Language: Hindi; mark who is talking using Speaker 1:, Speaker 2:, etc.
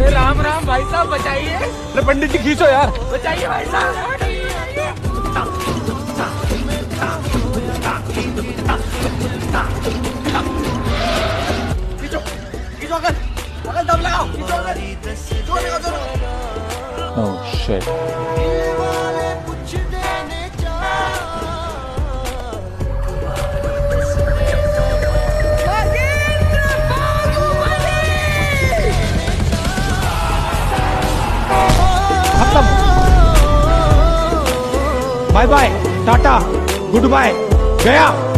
Speaker 1: राम राम भाई साहब, बचाइए।
Speaker 2: अरे पंडित जी खींचो यार,
Speaker 1: बचाइए भाई साहब। खींचो खींचो, अगर दम लगाओ, खींचो अगर, जोर लगाओ, जोर लगाओ।
Speaker 2: Oh shit. Bye bye, tata, goodbye, गया।